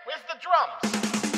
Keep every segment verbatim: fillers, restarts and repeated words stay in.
Where's the drums?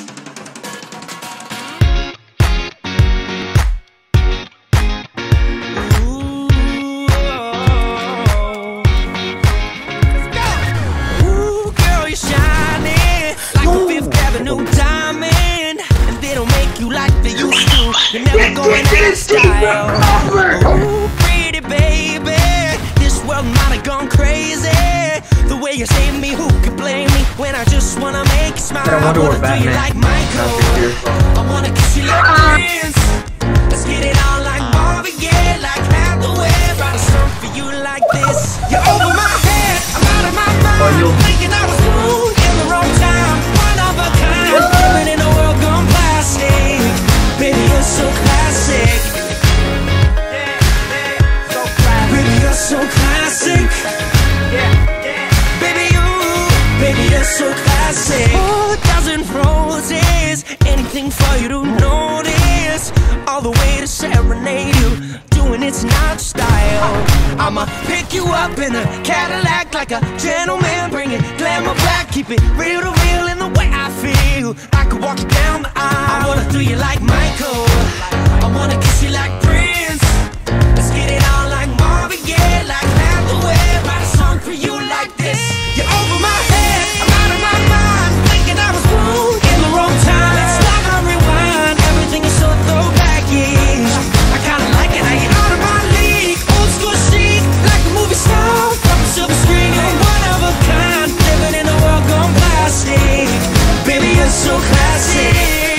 You're never going out of style. Ooh, pretty baby, this world might have gone crazy. The way you save me, who could blame me when I just wanna make you smile? I, I wanna do you like Michael, I wanna kiss you like Prince. Let's get it on like Marvin Gaye, like Hathaway. Write a song for you like this. You're over my head, I'm out of my mind, thinking I was cool in the wrong time. One of a kind, living in a world gone plastic. Baby, you're so classic. Yeah, yeah, so classic. Baby, you're so classic. Yeah, yeah. Baby, you, baby, you're so classic. Oh, a dozen roses, anything for you to notice. All the way to serenade you, doing it's not style. I'ma pick you up in a Cadillac like a gentleman, bring it glamour back, keep it real to real in the way I feel. I could walk you down the aisle. I wanna do you like Michael, I wanna kiss you like Prince. Let's get it on like Marvin Gaye, like Hathaway. Write a song for you like this. You're over my head, I'm out of my mind, thinking I was wrong in the wrong time. Let's stop and rewind, everything is so throwback-ish. I kinda like it how you're out of my league, old school chic, like a movie star from a silver screen. You're one of a kind, living in a world gone plastic. Baby, you're so classic.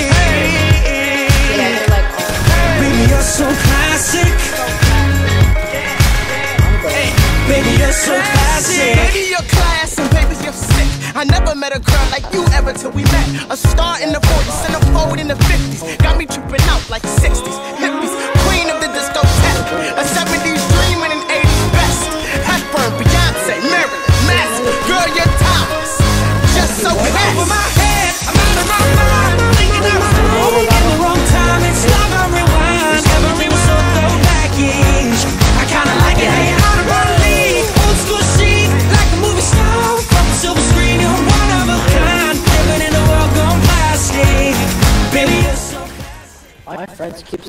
Baby, you're so classic. Baby, you're so classic. Baby, you're class and baby, you're sick. I never met a girl like you ever till we met. A star in the forties, centerfold in the fifties. Got me tripping out like sixties. Hippies, queen of the discotheque. A seventies dream and an eighties best. Hepburn, Beyonce, Marilyn, Manson. Girl, you're timeless. Just so classy. Over my head, I'm out of my mind, thinking I was wrong in the wrong time. It's love on rewind, everything was so throwback-ish. I kinda like it how you're out of my league, old school chic, like a movie star from a silver screen. You're one of a kind, living in a world gone plastic. Baby, you're so classic. My friends keep